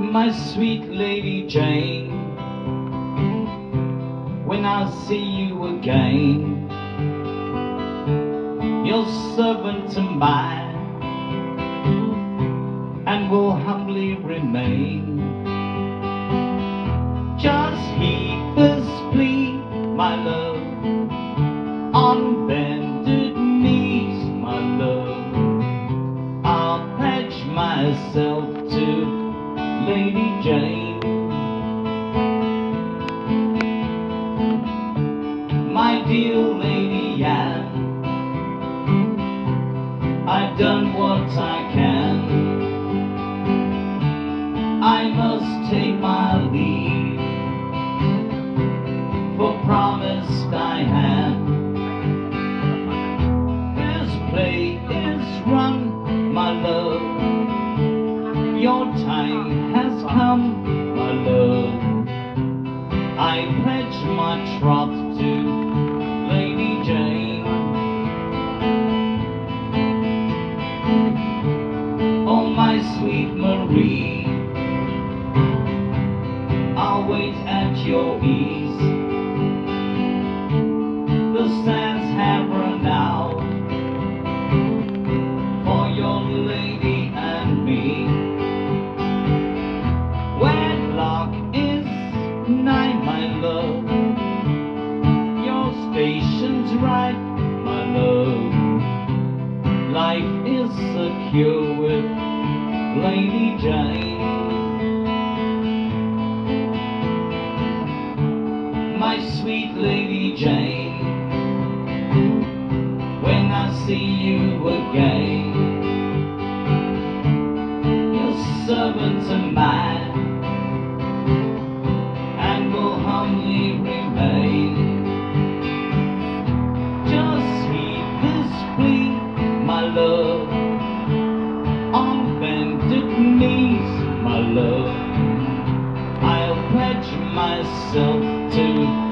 My sweet Lady Jane, when I see you again, your servant am I, and will humbly remain. Just heed this plea, my love, on bended knees, my love. I'll pledge myself to Lady Jane. My dear Lady Anne, I've done what I can. I must take my leave, for promised I am. This play is run, my love. Your time has come, my love. I pledge my troth to Lady Jane. Oh, my sweet Marie, I'll wait at your ease. The sands have run out for your lady and me. Wedlock is nigh, my love. Your station's right, my love. Life is secure with Lady Jane. My sweet Lady Jane, when I see you again, your servant am I, and will humbly remain. Just heed this plea, my love, on bended knees, my love. I'll pledge myself to